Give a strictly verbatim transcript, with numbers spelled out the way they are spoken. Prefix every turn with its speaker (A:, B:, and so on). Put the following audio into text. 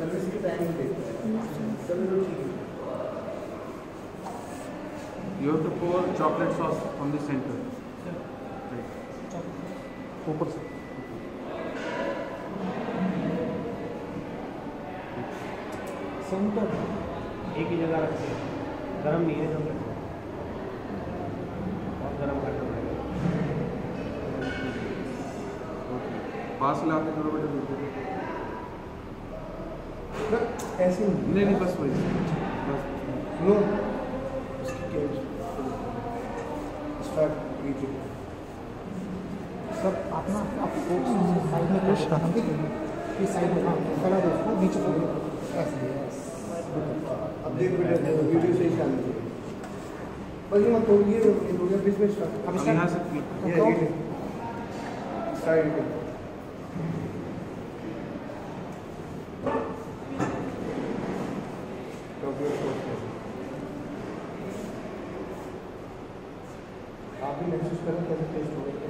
A: Service की timing देखते हैं। चलो ठीक है।
B: You have to pour chocolate sauce from the center. Right. ऊपर से।
A: सेंटर एक ही जगह रखते हैं, गरम नहीं है जब तक और गरम करना पड़ेगा।
B: पास लाके थोड़ा बेटा दूसरे
A: ऐसे
B: नहीं नहीं बस वही बस
A: नो उसकी क्या स्टार्ट कीजिए सब अपना आप साइड में कुछ ये साइड में खड़ा दो उसको नीचे पकड़ो ऐसे अब देख बेटा वीडियो से ही चालू है बस ये मत तोड़िए हो गया बीच में स्टार्ट अब
B: यहाँ से
A: ये साइड में आप भी महसूस करें कैसे टेस्ट होगा।